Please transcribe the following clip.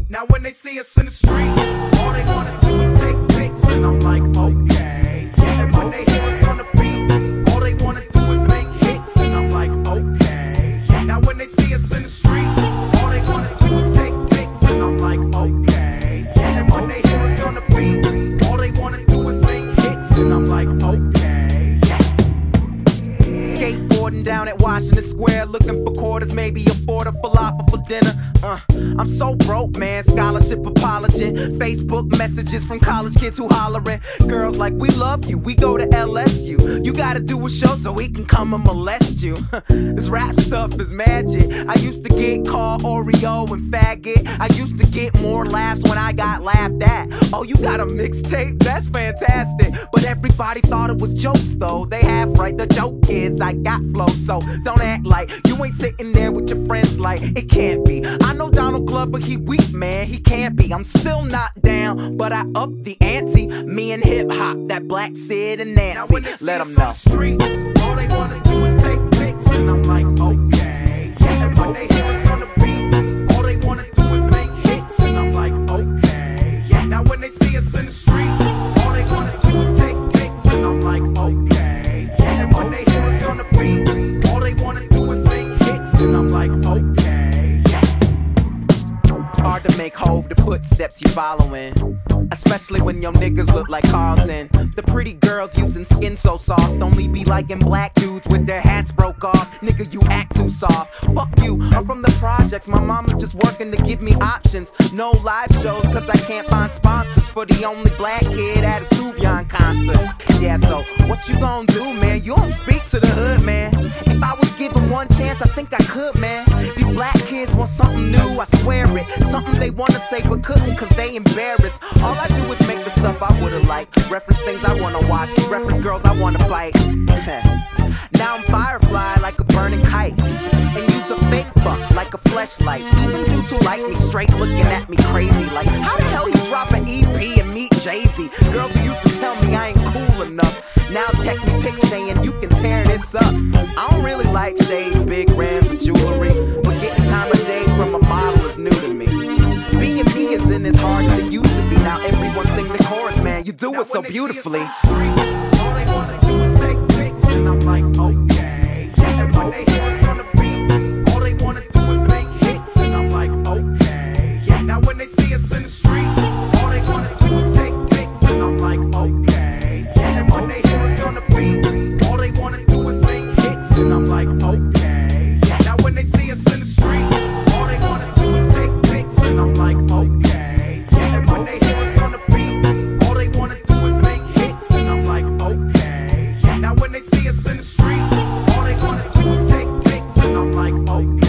Now when they see us in the streets, all they wanna do is take pics, and I'm like, okay. And when they hear us on the beat, all they wanna do is make hits, and I'm like, okay. Now when they see us in the streets, all they wanna do is take pics, and I'm like, okay. And when they hear us on the beat, all they wanna do is make hits, and I'm like, okay. Skateboarding down at Washington Square, looking for quarters, maybe afford a falafel for dinner. I'm so broke, man. Scholarship apology, Facebook messages from college kids who hollering. Girls like, we love you, we go to LSU. You gotta do a show so we can come and molest you. This rap stuff is magic. I used to get called Oreo and faggot. I used to get more laughs when I got laughed at. Oh, you got a mixtape? That's fantastic. But everybody thought it was jokes though. They have right, the joke is I got flow. So don't act like you ain't sitting there with your friends like it can't be. I know Donald Glover, he weak, man, he can't be. I'm still not down, but I up the ante. Me and hip hop, that Black Sid and Nancy. Let them know. Streets, all they wanna do is take pics, and I'm like, okay. And when they hear us on the beat, all they wanna do is make hits, and I'm like, okay. Now when they see us in the streets, all they wanna do is take pics, and I'm like, okay. And when they hear us on the beat, all they wanna do is make hits, and I'm like, okay. Hard to make hove the footsteps you following, especially when your niggas look like Carlton. The pretty girls using skin so soft only be liking black dudes with their hats broke off. Nigga, you act too soft. Fuck you, I'm from the projects. My mama just working to give me options. No live shows cause I can't find sponsors for the only black kid at a Suvyon concert. Yeah, so what you gonna do, man? You don't speak to the hood, man. If I was given one chance, I think I could, man. These black kids want something new, I swear it. Something they wanna say but couldn't cause they embarrassed. All I do is make the stuff I would've liked, reference things I wanna watch, reference girls I wanna fight. Now I'm Firefly like a burning kite, and use a fake fuck like a fleshlight. Even dudes who like me straight looking at me crazy like, how the hell you drop an EP and meet Jay-Z? Girls who used to tell me I ain't cool enough now text me pics saying you can tear this up. I don't really like shades, big rims, and jewelry, but getting time of day from a model is new to me. Being me isn't as hard as it used to be. Now everyone sing the chorus, man. You do it so beautifully. All they wanna do is take pics, and I'm like, okay. And when they hear us on the beat, all they wanna do is make hits, and I'm like, okay. Now when they see us in the streets, all they wanna do is take pics, and I'm like, okay. And when they hear us on the beat, all they wanna do is make hits, and I'm like, okay. Now when they see us in the streets, all they wanna do is take pics, and I'm like, okay. And when they hear us on the beat, all they wanna do is make hits, and I'm like, okay. Now when they see us in the streets, all they wanna do is take pics, and I'm like, okay.